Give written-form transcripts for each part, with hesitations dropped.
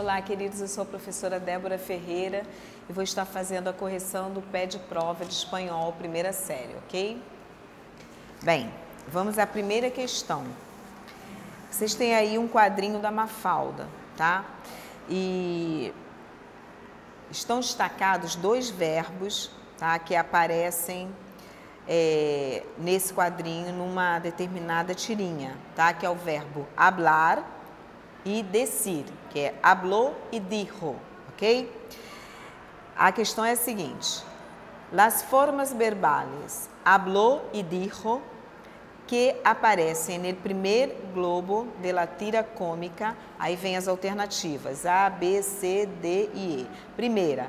Olá, queridos, eu sou a professora Débora Ferreira e vou estar fazendo a correção do pé de prova de espanhol, primeira série, ok? Bem, vamos à primeira questão. Vocês têm aí um quadrinho da Mafalda, tá? E estão destacados dois verbos, tá, que aparecem nesse quadrinho numa determinada tirinha, tá? Que é o verbo hablar e decir, que é habló e dijo, ok? A questão é a seguinte: las formas verbales habló y dijo que aparecem no primeiro globo de la tira cômica, aí vem as alternativas A, B, C, D e E. Primeira,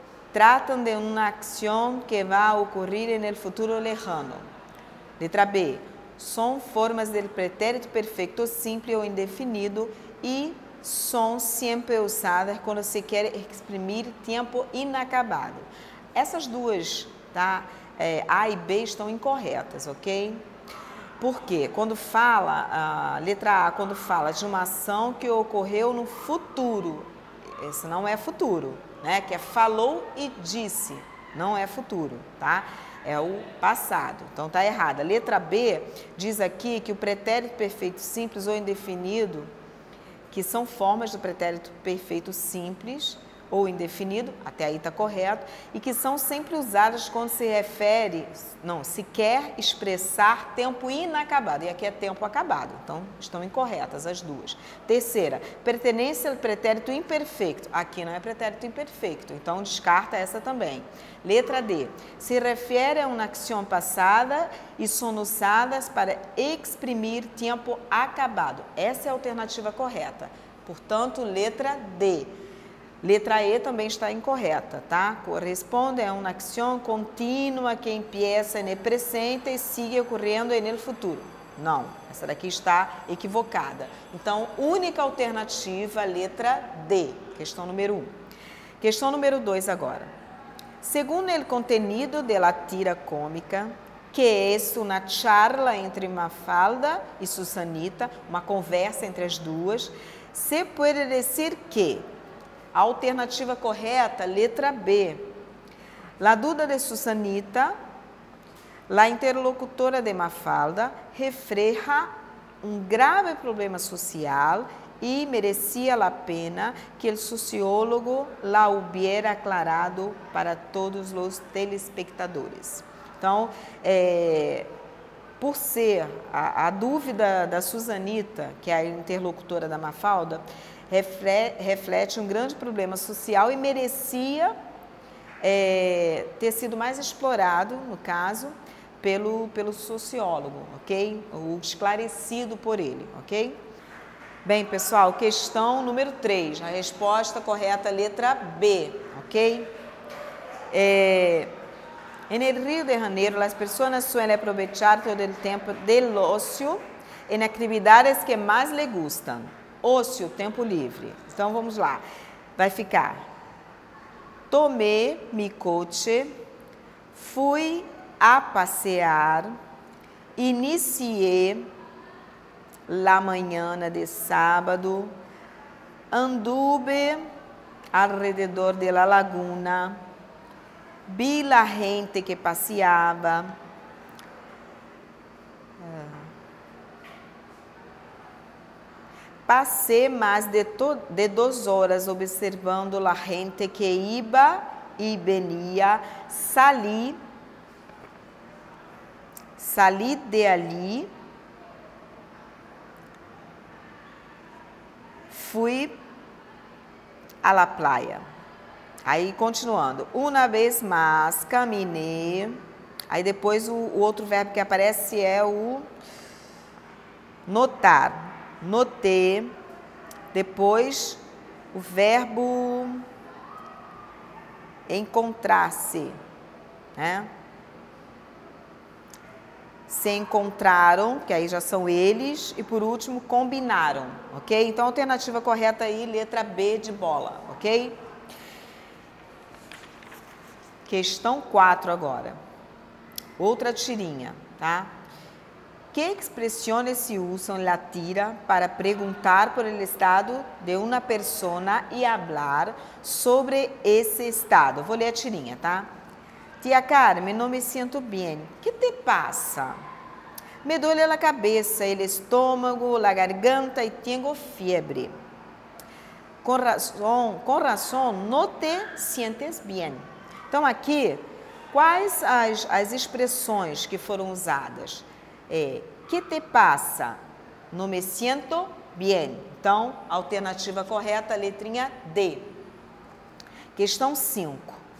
tratam de uma acção que vai ocorrer no futuro lejano. Letra B, são formas del pretérito perfeito simples ou indefinido e são sempre usadas quando se quer exprimir tempo inacabado. Essas duas, tá, A e B estão incorretas, ok? Porque quando fala, a letra A, quando fala de uma ação que ocorreu no futuro, esse não é futuro, né? Que é falou e disse, não é futuro, tá? É o passado, então tá errada. Letra B diz aqui que o pretérito perfeito simples ou indefinido, que são formas do pretérito perfeito simples ou indefinido, até aí está correto, e que são sempre usadas quando se refere, não, se quer expressar tempo inacabado, e aqui é tempo acabado, então estão incorretas as duas. Terceira, pertence ao pretérito imperfeito, aqui não é pretérito imperfeito, então descarta essa também. Letra D, se refere a uma ação passada e são usadas para exprimir tempo acabado, essa é a alternativa correta, portanto, letra D. Letra E também está incorreta, tá? Corresponde a uma ação contínua que empieza no presente e sigue ocorrendo no futuro. Não, essa daqui está equivocada. Então, única alternativa, letra D, questão número 1. Questão número 2 agora. Segundo o contenido da tira cômica, que é uma charla entre Mafalda e Susanita, uma conversa entre as duas, se pode dizer que a alternativa correta, letra B. La duda de Susanita, la interlocutora de Mafalda, refleja um grave problema social e merecia a pena que o sociólogo la hubiera aclarado para todos os telespectadores. Então, por ser a dúvida da Susanita, que é a interlocutora da Mafalda, reflete um grande problema social e merecia ter sido mais explorado, no caso, pelo sociólogo, ok? Ou esclarecido por ele, ok? Bem, pessoal, questão número 3, a resposta correta, letra B, ok? En el Rio de Janeiro, las personas suelen aprovechar todo el tiempo del ocio en actividades que más les gustan. Ócio, tempo livre. Então, vamos lá. Vai ficar: tomei mi coche, fui a passear, iniciei la mañana de sábado, anduve alrededor de la laguna, vi la gente que passeava, passei mais de 2 horas observando a gente que iba e venia, salí de ali, fui a la playa. Aí, continuando, uma vez mais, caminhei. Aí, depois, o outro verbo que aparece é o notar. Notei, depois o verbo encontrar-se, né? Se encontraram, que aí já são eles, e por último, combinaram, ok? Então, a alternativa correta aí, letra B de bola, ok? Questão 4 agora. Outra tirinha, tá? Que expressões se usam na tira para perguntar por el estado de uma pessoa e falar sobre esse estado? Vou ler a tirinha, tá? Tia Carmen, não me sinto bem. Que te passa? Me duele a cabeça, o estômago, a garganta e tenho fiebre. Com razão, não te sientes bem. Então, aqui, quais as expressões que foram usadas? Que te passa? Não me sinto bem. Então, alternativa correta, letrinha D. Questão 5.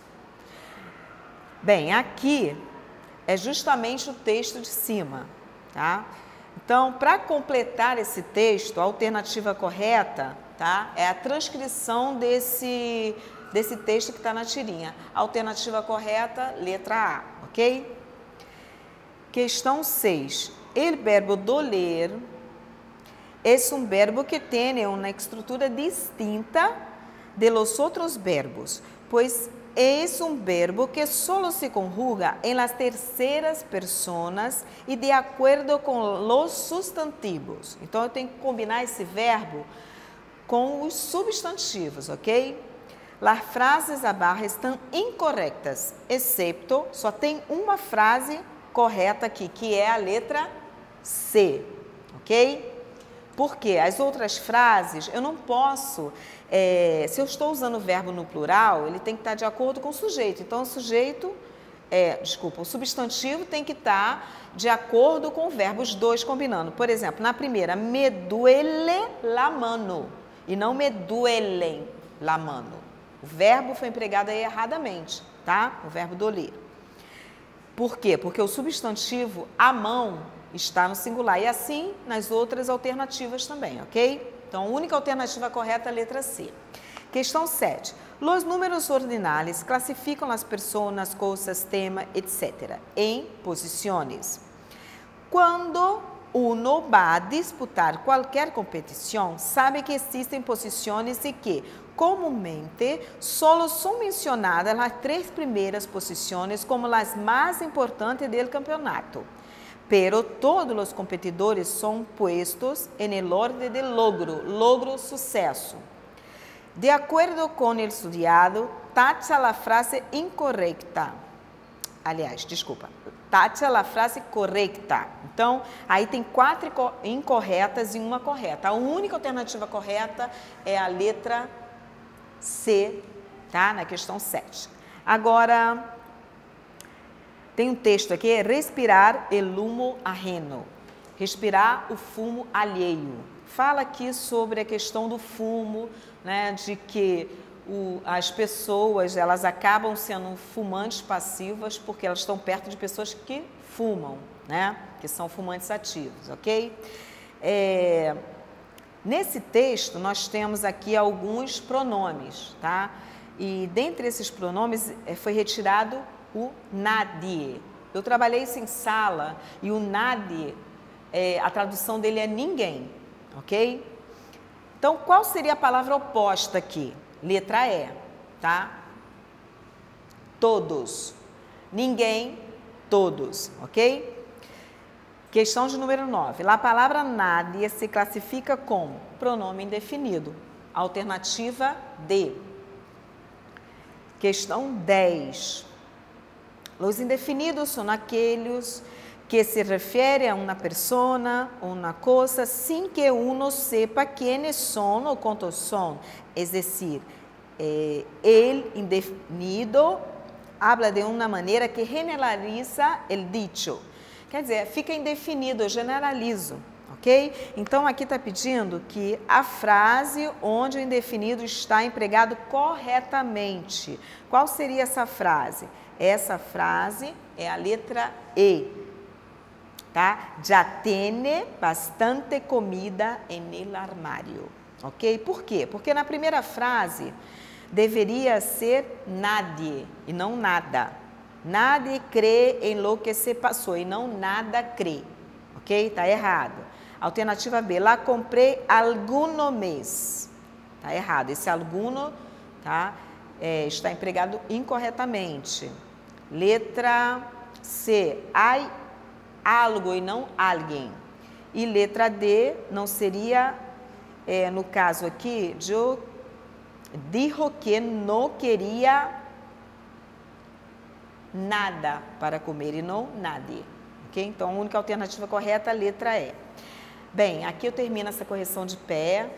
Bem, aqui é justamente o texto de cima, tá? Então, para completar esse texto, a alternativa correta, tá? É a transcrição desse texto que está na tirinha. Alternativa correta, letra A, ok? Questão 6. El verbo doler é um verbo que tem uma estrutura distinta de los outros verbos, pois é um verbo que solo se conjuga em las terceras personas e de acordo com los substantivos. Então, eu tenho que combinar esse verbo com os substantivos, ok? As frases abaixo estão incorretas, excepto, só tem uma frase correta aqui, que é a letra C, ok? Porque as outras frases, eu não posso, se eu estou usando o verbo no plural, ele tem que estar de acordo com o sujeito. Então, o substantivo tem que estar de acordo com o verbo, os dois combinando. Por exemplo, na primeira, me duele la mano, e não me duelen la mano. O verbo foi empregado aí erradamente, tá? O verbo doler. Por quê? Porque o substantivo a mão está no singular e assim nas outras alternativas também, ok? Então, a única alternativa correta é a letra C. Questão 7. Los números ordinales classificam as pessoas, coisas, tema, etc. em posições. Quando uno va a disputar qualquer competição, sabe que existem posições e que, comumente, solo são mencionadas as 3 primeiras posições como as mais importantes do campeonato. Pero todos os competidores são puestos en el orden de logro, sucesso. De acordo com o estudiado, tacha a frase incorreta. Tacha a frase correta. Então, aí tem 4 incorretas e uma correta. A única alternativa correta é a letra C, tá? Na questão 7. Agora, tem um texto aqui, respirar el humo ajeno. Respirar o fumo alheio. Fala aqui sobre a questão do fumo, né? De que as pessoas, elas acabam sendo fumantes passivas porque elas estão perto de pessoas que fumam, né? Que são fumantes ativos, ok? Nesse texto, nós temos aqui alguns pronomes, tá? E dentre esses pronomes foi retirado o nadie. Eu trabalhei isso em sala e o nadie, a tradução dele é ninguém, ok? Então, qual seria a palavra oposta aqui? Letra E, tá? Todos. Ninguém, todos, ok? Questão de número 9. A palavra nadie se classifica como pronome indefinido. Alternativa D. Questão 10. Os indefinidos são aqueles que se referem a uma pessoa ou uma coisa sem que uno sepa quem são ou quantos são. É decir, el indefinido habla de uma maneira que generaliza el dicho. Quer dizer, fica indefinido, eu generalizo, ok? Então, aqui está pedindo que a frase onde o indefinido está empregado corretamente. Qual seria essa frase? Essa frase é a letra E, tá? Ya tiene bastante comida en el armario, ok? Por quê? Porque na primeira frase deveria ser nadie e não nada. Nadie crê em lo que se passou e não nada crê, ok? Tá errado. Alternativa B, lá comprei alguno mês. Tá errado. Esse alguno, tá? Está empregado incorretamente. Letra C, algo e não alguém. E letra D não seria, no caso aqui, eu dijo que não queria nada para comer e não nadie. Ok? Então, a única alternativa correta, a letra E. Bem, aqui eu termino essa correção de pé.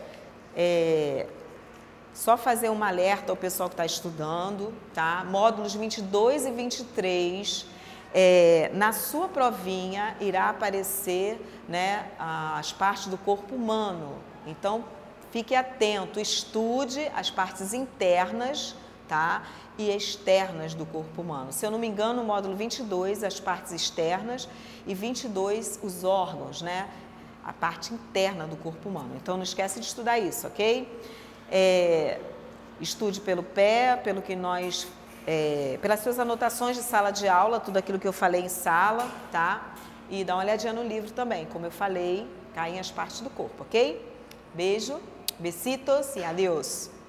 Só fazer um alerta ao pessoal que está estudando, tá? Módulos 22 e 23, na sua provinha irá aparecer, né, as partes do corpo humano. Então, fique atento, estude as partes internas, tá? E externas do corpo humano. Se eu não me engano, no módulo 22, as partes externas e 22, os órgãos, né? A parte interna do corpo humano. Então, não esquece de estudar isso, ok? Estude pelo pé, pelo que nós... pelas suas anotações de sala de aula, tudo aquilo que eu falei em sala, tá? E dá uma olhadinha no livro também, como eu falei, caem as partes do corpo, ok? Beijo, besitos e adeus!